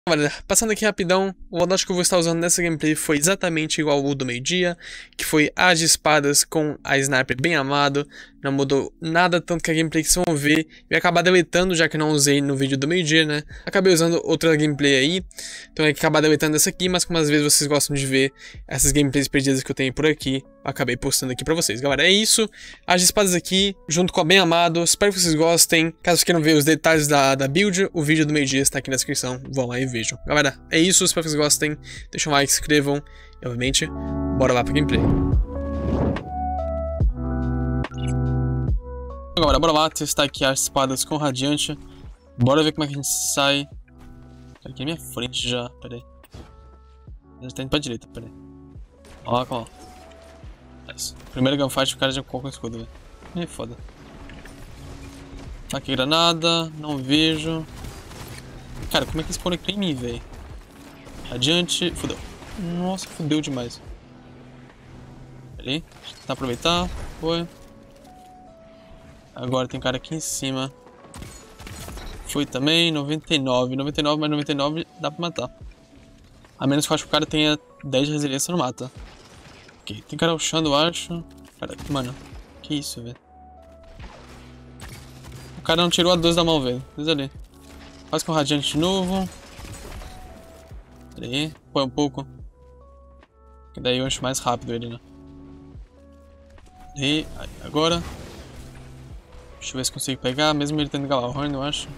Olha, passando aqui rapidão, o modelo que eu vou estar usando nessa gameplay foi exatamente igual ao do meio-dia, que foi as de espadas com a sniper bem amado, não mudou nada, tanto que a gameplay que vocês vão ver, eu ia acabar deletando, já que não usei no vídeo do meio-dia, né? Acabei usando outra gameplay aí, então eu ia acabar deletando essa aqui, mas como às vezes vocês gostam de ver essas gameplays perdidas que eu tenho por aqui, eu acabei postando aqui pra vocês. Galera, é isso, as de espadas aqui, junto com a bem amado, espero que vocês gostem. Caso vocês queiram ver os detalhes da build, o vídeo do meio-dia está aqui na descrição, vão lá e vejam. Galera, é isso, espero que vocês gostem, deixem um like, se inscrevam e obviamente, bora lá pra gameplay. Agora, bora lá testar aqui as espadas com radiante. Bora ver como é que a gente sai. Tá aqui na minha frente já, pera aí. Já tá indo pra direita, pera aí. Ó lá, ó. Primeiro gunfight, o cara já colocou o escudo, velho. É foda. Tá aqui granada, não vejo. Cara, como é que spawn aqui em mim, velho? Radiante, fudeu. Nossa, fudeu demais. Pera aí, deixa eu tentar aproveitar. Foi. Agora tem cara aqui em cima. Foi também, 99. 99 mais 99 dá pra matar. A menos que eu acho que o cara tenha 10 de resiliência, não mata. Ok, tem cara rushando, eu acho. Cara, mano, que isso, velho. O cara não tirou a 12 da mão, velho. Diz ali. Quase com o radiante de novo. Pera aí, põe um pouco. Que daí eu acho mais rápido ele, né? E aí, agora. Deixa eu ver se consigo pegar, mesmo ele tendo Galahorn, eu acho.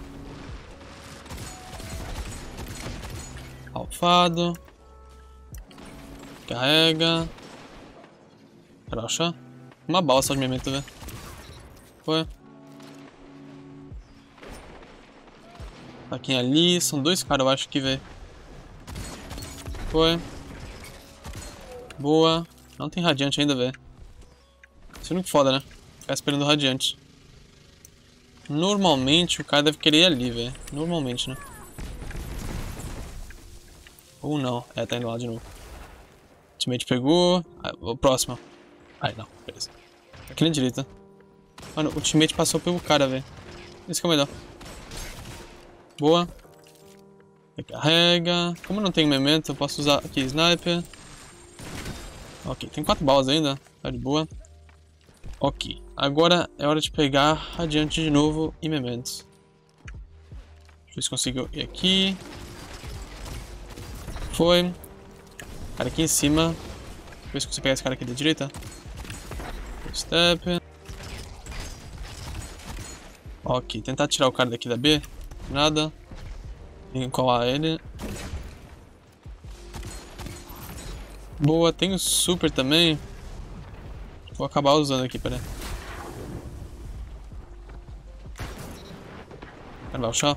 Alfado. Carrega. Croucha. Uma bala só de memento, velho. Foi. Aqui ali, são dois caras, eu acho que, velho. Foi. Boa. Não tem radiante ainda, velho. Isso é muito foda, né? Ficar esperando o radiante. Normalmente o cara deve querer ir ali, velho. Normalmente, né? Ou não. É, tá indo lá de novo. O teammate pegou. Ah, o próximo. Ai, não. Beleza. Aqui na direita. Mano, o teammate passou pelo cara, velho. Isso que é o melhor. Boa. Recarrega. Como eu não tenho memento, eu posso usar aqui sniper. Ok, tem 4 balas ainda. Tá de boa. Ok, agora é hora de pegar radiante de novo e mementos. Deixa eu ver se consigo ir aqui. Foi. Cara aqui em cima. Deixa eu ver se consigo pegar esse cara aqui da direita. Step. Ok, tentar tirar o cara daqui da B. Nada. Tem que colar ele. Boa, tem o super também. Vou acabar usando aqui, peraí. Quero dar o chá.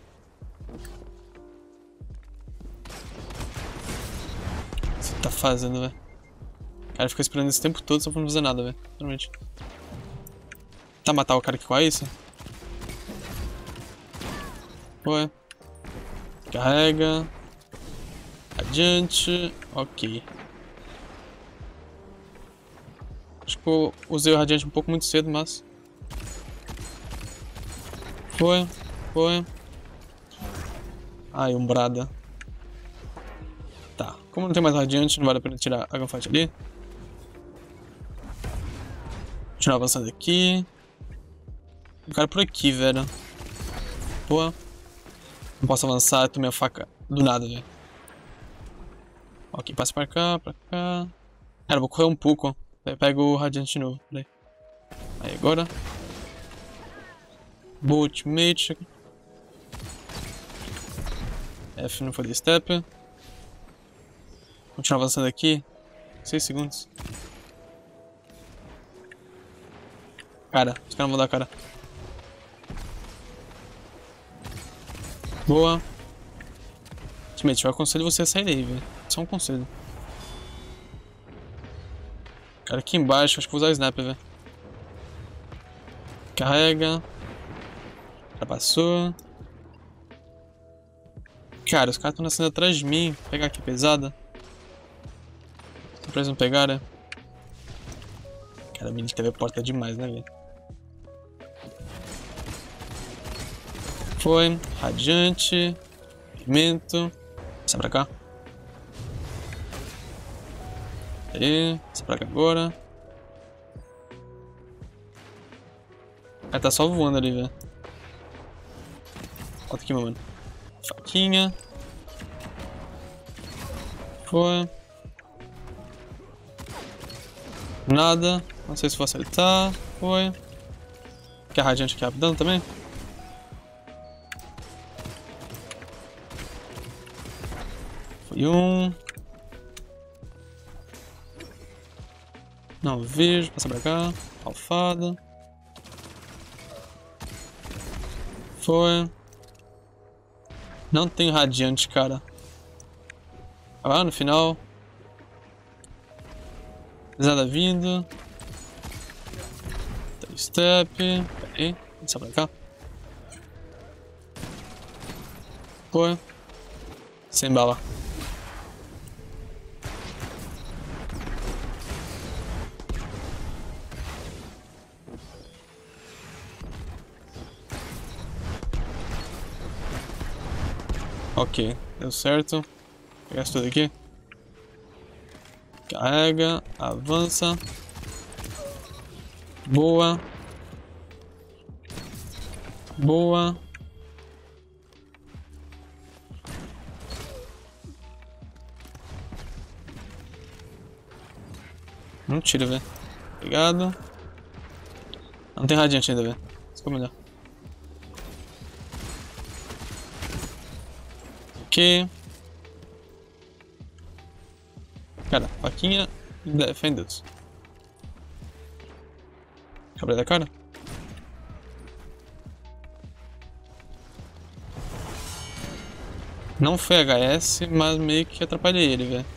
O que você tá fazendo, velho? O cara fica esperando esse tempo todo só pra não fazer nada, velho. Realmente. Tá matar o cara aqui com a isso? Foi. Carrega. Adiante. Ok. Acho que eu usei o radiante um pouco muito cedo, mas... Foi. Foi. Ai, umbrada. Tá. Como não tem mais radiante, não vale a pena tirar a gunfight ali. Continuar avançando aqui. Tem um cara por aqui, velho. Boa. Não posso avançar, eu tomei a faca do nada, velho. Ok, passa pra cá, pra cá. Cara, eu vou correr um pouco. Pego o radiante de novo. Peraí. Aí, agora. Boa ultimate. F não foi de step. Continuar avançando aqui. 6 segundos. Cara, os caras não vão dar cara. Boa. Ultimate, eu aconselho você a sair daí, velho. Só um conselho. Cara, aqui embaixo, acho que vou usar sniper, velho. Carrega. Já passou. Cara, os caras estão nascendo atrás de mim. Vou pegar aqui pesada. Tô pra eles não pegarem, né? Cara, a mini teleporta demais, né, velho? Foi. Radiante. Pigmento. Sai pra cá. Aí, sai pra cá agora. Tá só voando ali, velho. Volta aqui, meu mano. Faquinha. Foi. Nada. Não sei se vou acertar. Foi. Quer radiante aqui rapidão também? Foi um. Não vejo. Passa pra cá. Alfada. Foi. Não tem radiante, cara. Ah, no final. Nada vindo. Step. Pera aí. Passa pra cá. Foi. Sem bala. Ok, deu certo. Pegar isso tudo aqui. Carrega, avança. Boa. Boa. Não tira, velho. Obrigado. Não tem radiante ainda, velho. Isso ficou melhor. Ok. Cara, faquinha e defende-os. Cabra da cara. Não foi HS, mas meio que atrapalhei ele, velho.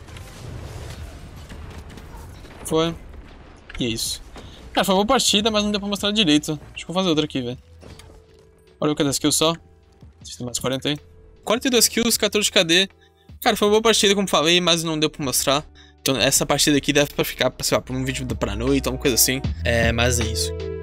Foi. E é isso. Cara, foi uma boa partida, mas não deu pra mostrar direito. Acho que vou fazer outra aqui, velho. Olha o das kills só. Vocês tem mais 40 aí. 42 kills, 14 de KD. Cara, foi uma boa partida, como falei, mas não deu pra mostrar. Então essa partida aqui deve pra ficar, sei lá, pra um vídeo pra noite, alguma coisa assim. Mas é isso.